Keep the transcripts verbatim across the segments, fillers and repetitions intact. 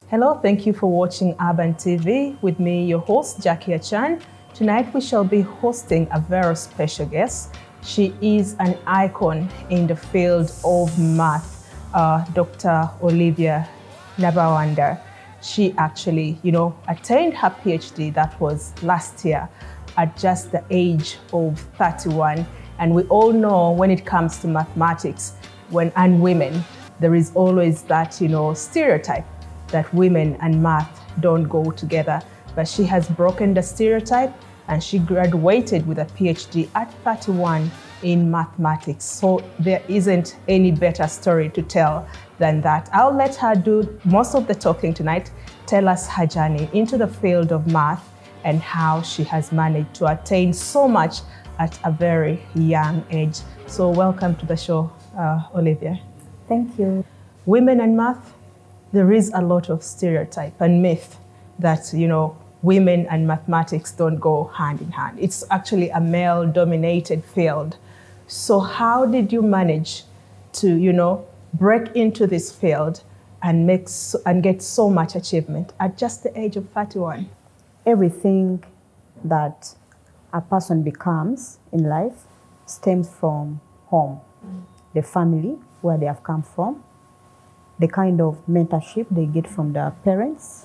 Hello, thank you for watching Urban T V with me, your host, Jackie Achan. Tonight we shall be hosting a very special guest. She is an icon in the field of math, uh, Doctor Olivia Nabawanda. She actually, you know, attained her PhD, that was last year, at just the age of thirty-one. And we all know when it comes to mathematics when, and women, there is always that, you know, stereotype that women and math don't go together. But she has broken the stereotype and she graduated with a PhD at thirty-one in mathematics. So there isn't any better story to tell than that. I'll let her do most of the talking tonight, tell us her journey into the field of math and how she has managed to attain so much at a very young age. So welcome to the show, uh, Olivia. Thank you. Women and math, there is a lot of stereotype and myth that, you know, women and mathematics don't go hand in hand. It's actually a male-dominated field. So how did you manage to, you know, break into this field and make so, and get so much achievement at just the age of thirty-one? Everything that a person becomes in life stems from home, mm. the family where they have come from, the kind of mentorship they get from their parents.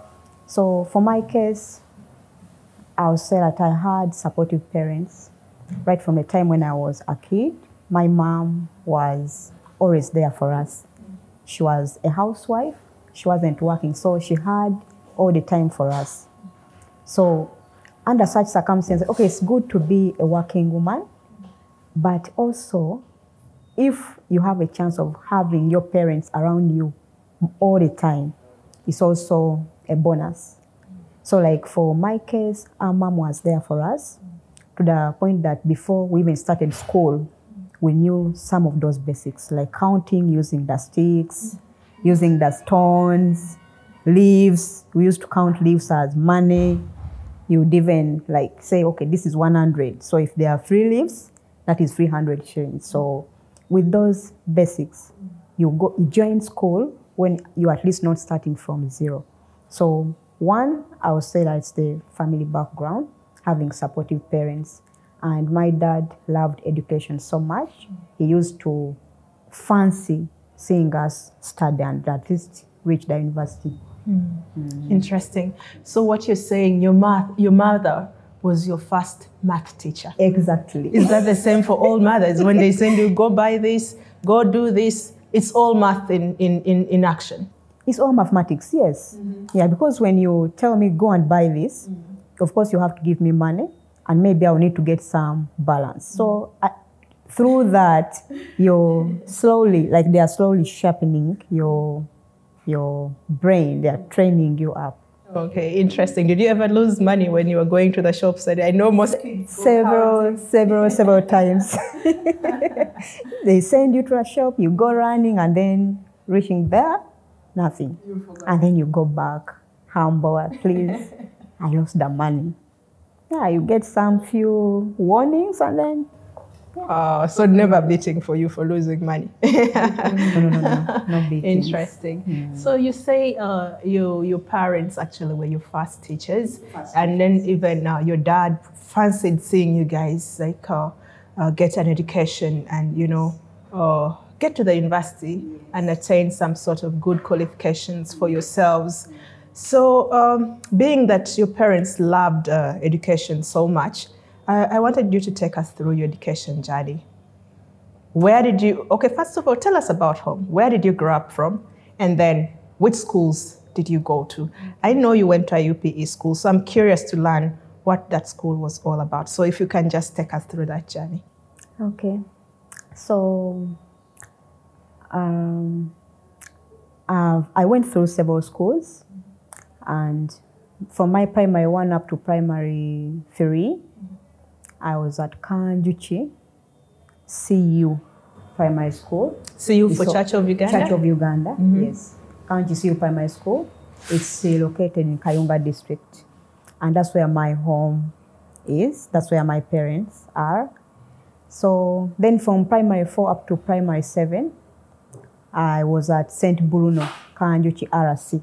So for my case, I'll say that I had supportive parents right from the time when I was a kid. My mom was always there for us. She was a housewife. She wasn't working, so she had all the time for us. So under such circumstances, okay, it's good to be a working woman, but also if you have a chance of having your parents around you all the time, it's also a bonus. So like for my case, our mom was there for us to the point that before we even started school, we knew some of those basics, like counting using the sticks, using the stones, leaves. We used to count leaves as money. You would even like say, okay, this is one hundred. So if there are three leaves, that is three hundred shillings. So with those basics, you go you join school when you're at least not starting from zero. So one, I would say that it's the family background, having supportive parents. And my dad loved education so much, he used to fancy seeing us study and at least reach the university. Mm. Mm. Interesting. So what you're saying, your math, your mother was your first math teacher. Exactly. Is that the same for all mothers? When they send you, go buy this, go do this, it's all math in, in, in, in action? It's all mathematics, yes. Mm-hmm. Yeah, because when you tell me, go and buy this, mm-hmm. of course you have to give me money, and maybe I'll need to get some balance. Mm-hmm. So I, through that, you're slowly, like they are slowly sharpening your, your brain, they are training you up. Okay, interesting. Did you ever lose money when you were going to the shops? I know most kids several, several, several times. They send you to a shop, you go running, and then reaching there, nothing. And then you go back, humble, please, I lost the money. Yeah, you get some few warnings, and then Uh, so never beating for you for losing money. no, no, no, no, no beating. Interesting. Mm. So you say uh, you, your parents actually were your first teachers, first and teachers. Then even uh, your dad fancied seeing you guys like uh, uh, get an education and, you know, uh, get to the university, yes. and attain some sort of good qualifications for yourselves. So um, being that your parents loved uh, education so much, I wanted you to take us through your education journey. Where did you, okay, first of all, tell us about home. Where did you grow up from? And then which schools did you go to? I know you went to a U P E school, so I'm curious to learn what that school was all about. So if you can just take us through that journey. Okay. So um, uh, I went through several schools, and from my primary one up to primary three, I was at Kanjuchi C U Primary School. C U for so, Church of Uganda? Church of Uganda, mm-hmm. yes. Kanjuchi C U Primary School. It's located in Kayunga district. And that's where my home is. That's where my parents are. So then from primary four up to primary seven, I was at Saint Bruno, Kanjuchi R C.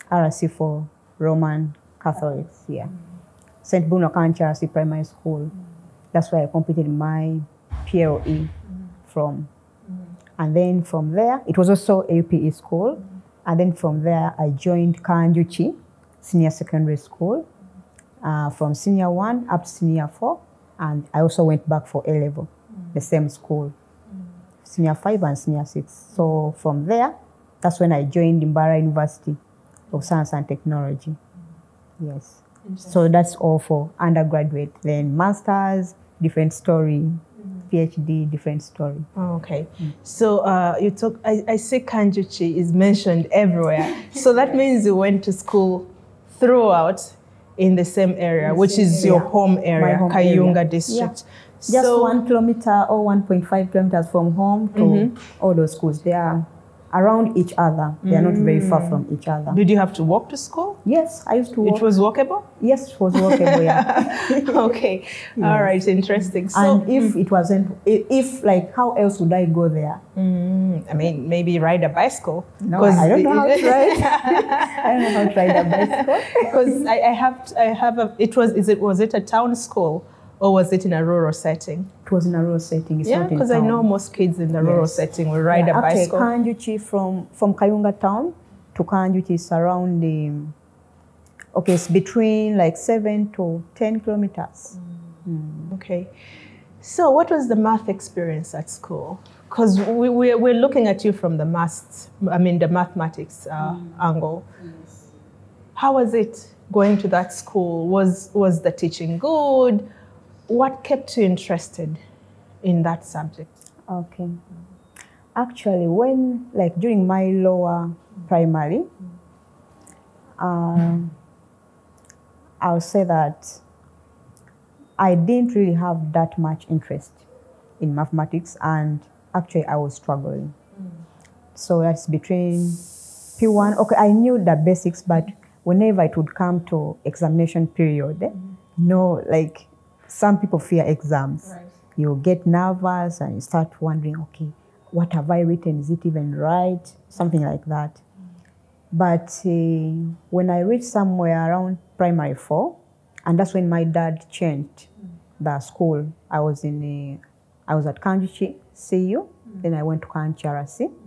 R S C for Roman Catholics, yeah. Saint Bruno Kanchi R S C Primary School. That's where I completed my P L E from. And then from there, it was also A P E school. And then from there, I joined Kanjuchi Senior Secondary School. Uh, from senior one up to senior four. And I also went back for A level, the same school. Senior five and senior six. So from there, that's when I joined Imbara University of Science and Technology. Yes. So that's all for undergraduate. Then masters, different story. Mm. PhD, different story. Oh, okay. Mm. So uh, you talk. I, I see Kanjuchi is mentioned everywhere. So that means you went to school throughout in the same area, which is area. your home area, home Kayunga area. district. Yeah. Just so, one kilometer or one point five kilometers from home to mm-hmm. all those schools. They are around each other. They are mm. not very far from each other. Did you have to walk to school? Yes, I used to walk. It was walkable? Yes, it was walkable, yeah. Okay, yes. All right, interesting. So, and if it wasn't, if like, how else would I go there? Mm, I mean, maybe ride a bicycle. No, I don't know how to ride. I don't know how to ride a bicycle. Because I, I have, I have a, it was, is it, was it a town school? Or was it in a rural setting? It was in a rural setting. It's yeah, because I know most kids in the yes. rural setting will ride yeah, a bicycle. Okay, Kanjuchi from, from Kayunga town to Kanjuchi is around the, okay, it's between like seven to ten kilometers. Mm. Mm. Okay. So what was the math experience at school? Because we, we, we're looking at you from the maths, I mean the mathematics uh, mm. angle. Yes. How was it going to that school? Was, was the teaching good? What kept you interested in that subject? Okay. Actually, when, like during my lower primary, um, I'll say that I didn't really have that much interest in mathematics, and actually I was struggling. Mm. So that's between P one, okay, I knew the basics, but whenever it would come to examination period, mm. no, like, some people fear exams. Right. You get nervous and you start wondering, okay, what have I written? Is it even right? Something like that. Mm. But uh, when I reached somewhere around primary four, and that's when my dad changed mm. the school. I was in a, I was at Kanjuchi C U, mm. then I went to Kanjuchi R S C. Mm.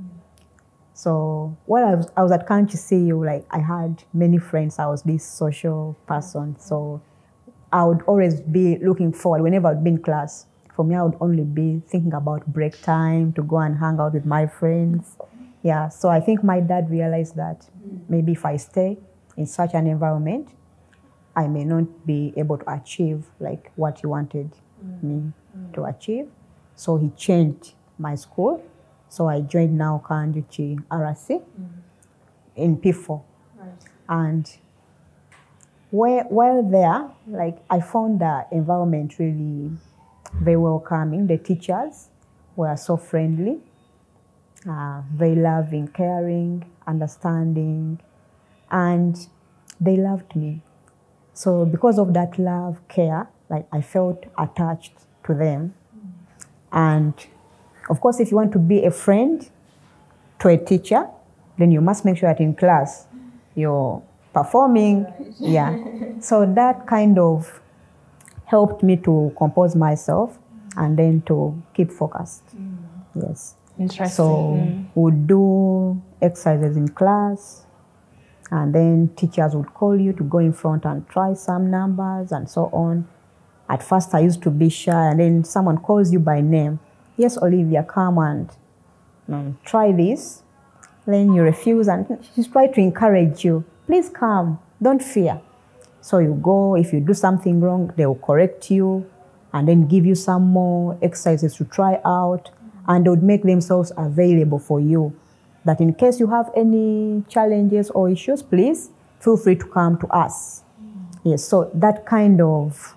So while I was, I was at Kanjuchi C U, like I had many friends. I was this social person, so I would always be looking forward whenever I'd be in class. For me, I would only be thinking about break time to go and hang out with my friends. Yeah, so I think my dad realized that maybe if I stay in such an environment, I may not be able to achieve like what he wanted mm. me mm. to achieve. So he changed my school. So I joined now Kanjuchi R S C mm. in P four. Right. And Where, while there, like I found the environment really very welcoming. The teachers were so friendly, uh, very loving, caring, understanding, and they loved me. So because of that love, care, like I felt attached to them. And of course, if you want to be a friend to a teacher, then you must make sure that in class you're performing, yeah. So that kind of helped me to compose myself and then to keep focused. Mm. Yes. Interesting. So mm. we'd do exercises in class, and then teachers would call you to go in front and try some numbers and so on. At first I used to be shy, and then someone calls you by name. Yes, Olivia, come and um, try this. Then you refuse, and she's trying to encourage you. Please come, don't fear. So you go, if you do something wrong, they will correct you and then give you some more exercises to try out, and they would make themselves available for you. That in case you have any challenges or issues, please feel free to come to us. Mm. Yes, so that kind of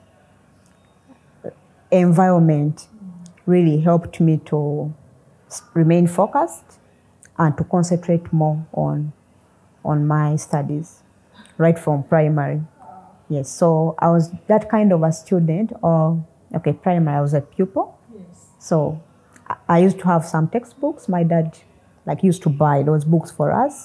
environment really helped me to remain focused and to concentrate more on on my studies, right from primary. Yes, so I was that kind of a student, or, okay, primary, I was a pupil. Yes. So I used to have some textbooks. My dad like used to buy those books for us.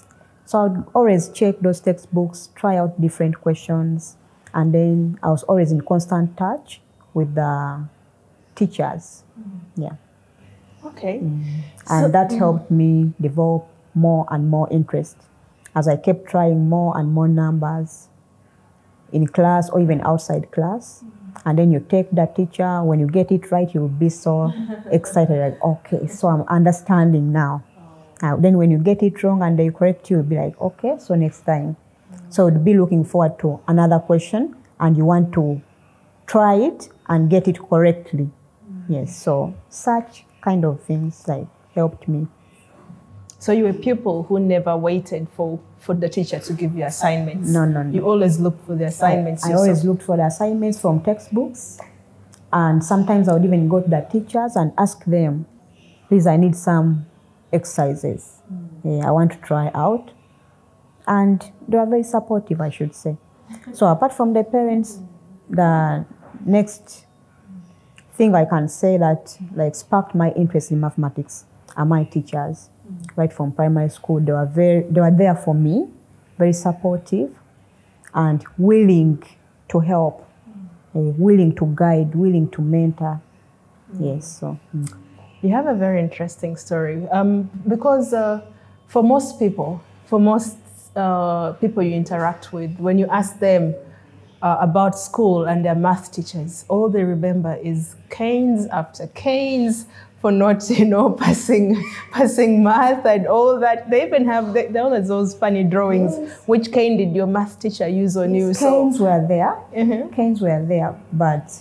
So I would always check those textbooks, try out different questions, and then I was always in constant touch with the teachers. Mm. Yeah. Okay. Mm. And so, that helped me develop more and more interest as I kept trying more and more numbers in class or even outside class. Mm. And then you take that teacher, when you get it right, you'll be so excited, like, okay, so I'm understanding now. Uh, then when you get it wrong and they correct you, you'll be like, okay, so next time. Mm. So you'd be looking forward to another question and you want to try it and get it correctly. Mm. Yes, so such kind of things like helped me. So you were a pupil who never waited for, for the teacher to give you assignments? No, no, no. You always looked for the assignments I, I always looked for the assignments from textbooks. And sometimes I would even go to the teachers and ask them, please, I need some exercises. Mm. Yeah, I want to try out. And they are very supportive, I should say. So apart from the parents, the next thing I can say that like sparked my interest in mathematics are my teachers. Mm. Right from primary school, they were very, they were there for me, very supportive and willing to help, mm. uh, willing to guide, willing to mentor. Mm. Yes, so. Mm. You have a very interesting story um, because uh, for most people, for most uh, people you interact with, when you ask them uh, about school and their math teachers, all they remember is canes after canes for not, you know, passing passing math and all that. They even have, they, they always those funny drawings. Yes. Which cane did your math teacher use on you? Canes so, were there, mm-hmm. canes were there, but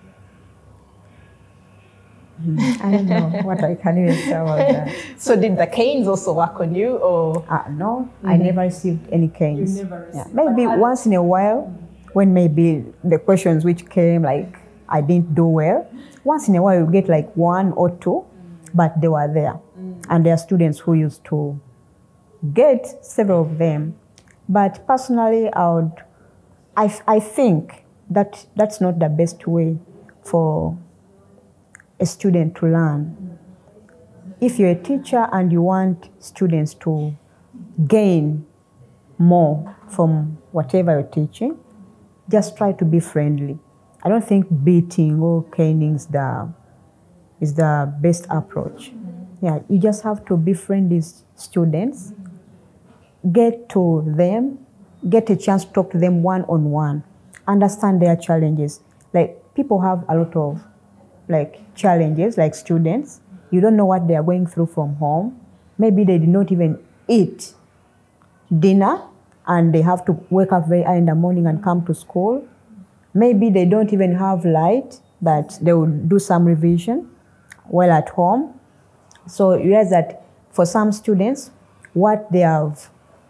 I don't know what I can even say about that. So did the canes also work on you, or? Uh, no, mm-hmm. I never received any canes. You never received. Yeah. Maybe but once in a while, mm-hmm. when maybe the questions which came, like I didn't do well, once in a while you get like one or two, mm-hmm. but they were there. Mm-hmm. And there are students who used to get several of them. But personally, I would, I, I think that that's not the best way for a student to learn. If you're a teacher and you want students to gain more from whatever you're teaching, just try to be friendly. I don't think beating or caning is the, is the best approach. Yeah, you just have to befriend these students, get to them, get a chance to talk to them one-on-one, understand their challenges. Like, people have a lot of like challenges, like students. You don't know what they are going through from home. Maybe they did not even eat dinner and they have to wake up very early in the morning and come to school. Maybe they don't even have light that they will do some revision while at home. So you realize that for some students, what they have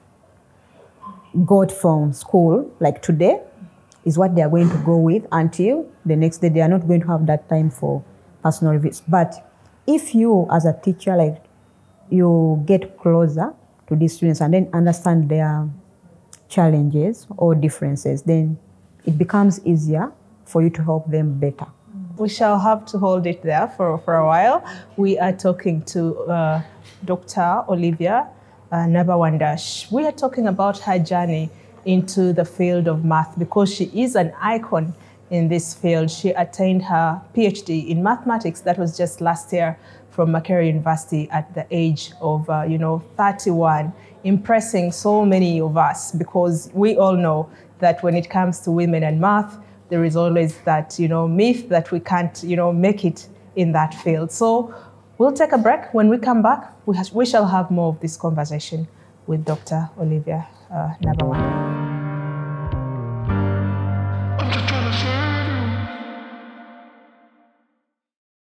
got from school, like today, is what they are going to go with until the next day. They are not going to have that time for personal reviews. But if you, as a teacher, like you get closer to these students and then understand their challenges or differences, then it becomes easier for you to help them better. We shall have to hold it there for, for a while. We are talking to uh, Doctor Olivia uh, Nabawandash. We are talking about her journey into the field of math because she is an icon in this field. She attained her PhD in mathematics. That was just last year from Makerere University at the age of, uh, you know, thirty-one, impressing so many of us because we all know that when it comes to women and math, there is always that, you know, myth that we can't, you know, make it in that field. So we'll take a break. When we come back, we, we shall have more of this conversation with Doctor Olivia uh, Nabawandash.